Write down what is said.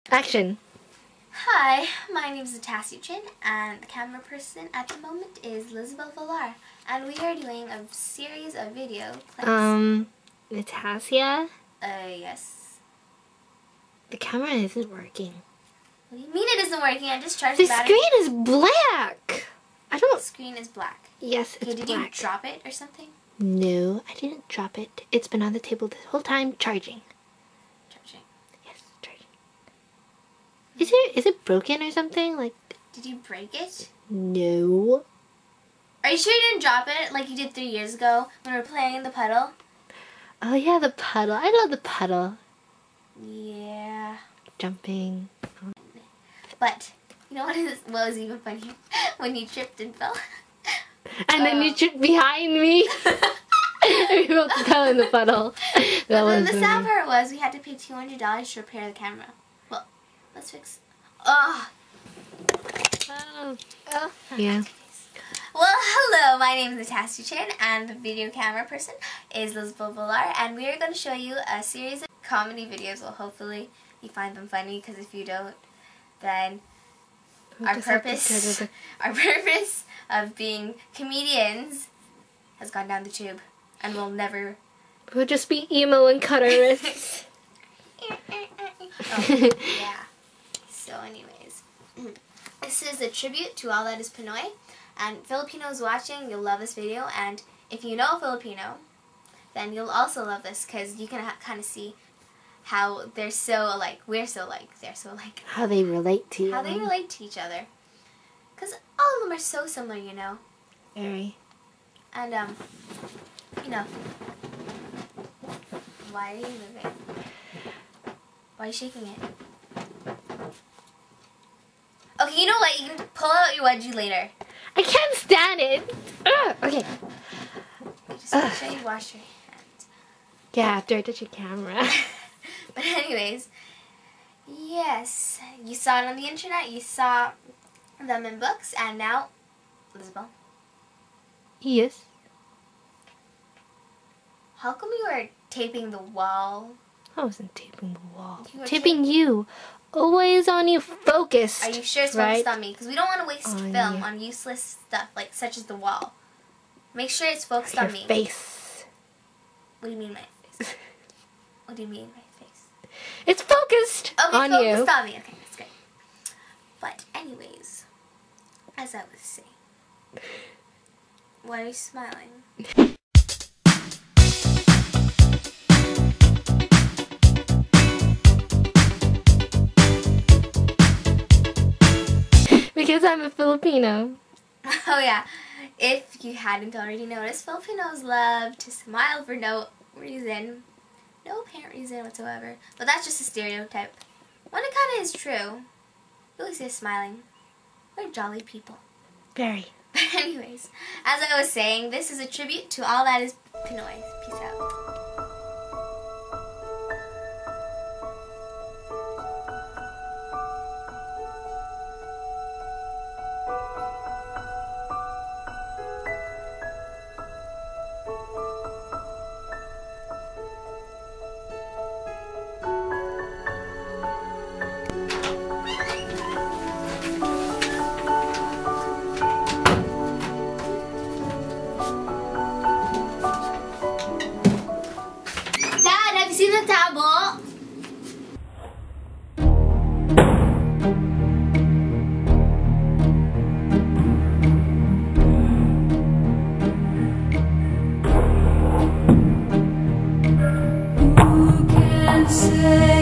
Action. Hi, my name is Natasha Chin, and the camera person at the moment is Lisabel Villar, and we are doing a series of video clips. Natasha? Yes. The camera isn't working. What do you mean it isn't working? I just charged the The battery. screen is black. I don't... The screen is black. Yes, it's Okay, did black. you drop it or something? No, I didn't drop it. It's been on the table this whole time, charging. Charging. Yes, charging. Is it broken or something? Like... Did you break it? No. Are you sure you didn't drop it like you did 3 years ago when we were playing in the puddle? Oh yeah, the puddle. I love the puddle. Yeah. Jumping. But, you know what was even funnier? When you tripped and fell. And then you tripped behind me. We both fell in the puddle. But then the sad part was we had to pay $200 to repair the camera. Well, let's fix. Oh. Yeah. Well, hello. My name is Natasha Chin, and the video camera person is Lisabel Villar, and we are going to show you a series of comedy videos. Well, hopefully you find them funny, because if you don't, then our purpose of being comedians has gone down the tube, and we'll never. We'll just be emo and cut our wrists. Oh, yeah. So, anyways, this is a tribute to all that is Pinoy, and Filipinos watching, you'll love this video, and if you know Filipino, then you'll also love this, because you can kind of see how they're so alike, we're so alike, they're so alike. How they relate to you. How they relate to each other. Because all of them are so similar, you know. Very. And, you know. Why are you moving? Why are you shaking it? Okay, you know what? You can pull out your wedgie later. I can't stand it. Ugh, okay. Just make sure you wash your hands. Yeah, after I touch your camera. But anyways, yes, you saw it on the internet, you saw them in books, and now, Lisabel. Yes. How come you were taping the wall? I wasn't taping the wall. You were Taping you. Always on you, focused. Are you sure it's focused on me? Because we don't want to waste film on useless stuff, like such as the wall. Make sure it's focused on me. Your face. What do you mean my face? What do you mean my face? It's focused on you. Focused on me. Okay, that's good. But anyways, as I was saying, why are you smiling? Because I'm a Filipino. Oh yeah, if you hadn't already noticed, Filipinos love to smile for no reason. No apparent reason whatsoever. But that's just a stereotype. When it kind of is true, you always see us smiling. We're jolly people. Very. But anyways, as I was saying, this is a tribute to all that is Pinoy. Peace out. See the tabo? Who can say